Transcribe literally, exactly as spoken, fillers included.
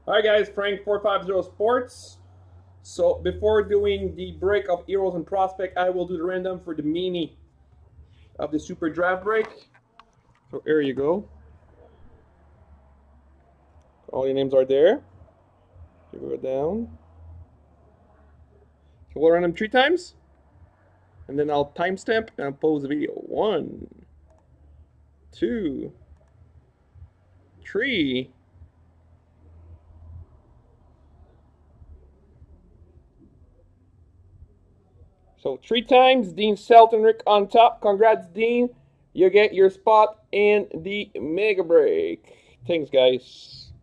Alright guys, Frank four five zero Sports. So before doing the break of Heroes and Prospect, I will do the random for the mini of the Super Draft break. So here you go. All your names are there. You go down. So we'll run them three times. And then I'll timestamp and I'll pause the video. One, two, three. So three times, Dean Seltenrick on top. Congrats, Dean. You get your spot in the Mega Break. Thanks, guys.